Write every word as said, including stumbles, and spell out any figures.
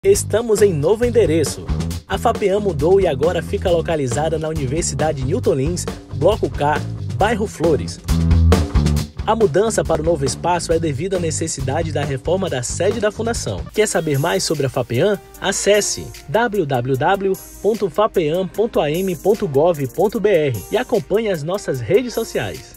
Estamos em novo endereço. A FAPEAM mudou e agora fica localizada na Universidade Newton Lins, Bloco K, bairro Flores. A mudança para o novo espaço é devido à necessidade da reforma da sede da Fundação. Quer saber mais sobre a FAPEAM? Acesse w w w ponto fapeam ponto a m ponto gov ponto b r e acompanhe as nossas redes sociais.